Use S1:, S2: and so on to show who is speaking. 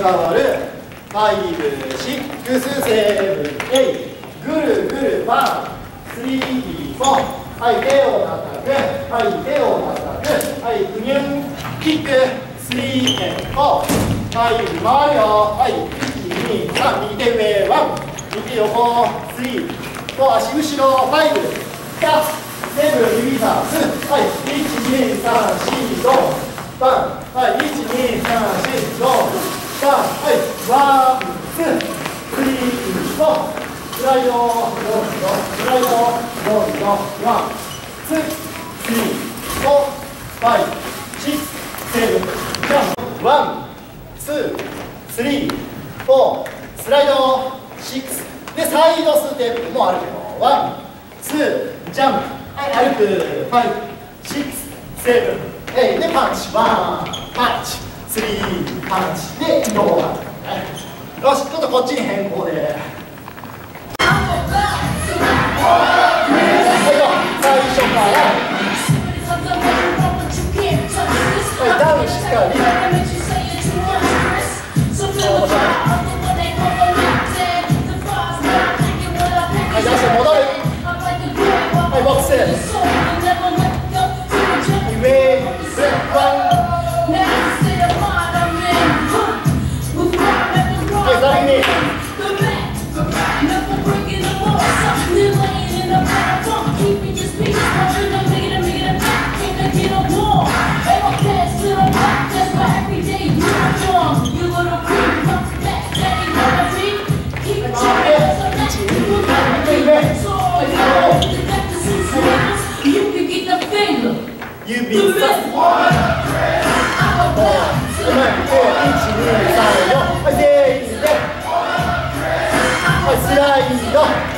S1: わる。5、6、7、8。ぐるぐるバン。3、4。はい、手を叩く。はい、手を叩く。はい、グニュン。キック。3、4。はい、回るよ。はい、1、2、3。右手上、1。右手横、3。4、足後ろ、5。キャッセブン、指さす。はい、1、2、3、4、5。バン。はい、1、2、3、4、5。バン。はい、ワン、ツー、スリー、フォー。スライド、スライド、ワン、ツー、スリー、フォー、ファイブ、シックス、セブン、ジャンプ、ワン、ツー、スリー、フォー、スライド、シックス。で、サイドステップもあるけど、ワン、ツー、ジャンプ、歩く、ファイブ、シックス、セブン、エイでパンチ、ワン、パンチ、スリー、パンチ、で、ローラー。よし、ちょっとこっちに変更で。最初からダウンしっかりはい、出して戻る。はい、ボックス上はい、左に指さす。はい、全員で。はい、スライド。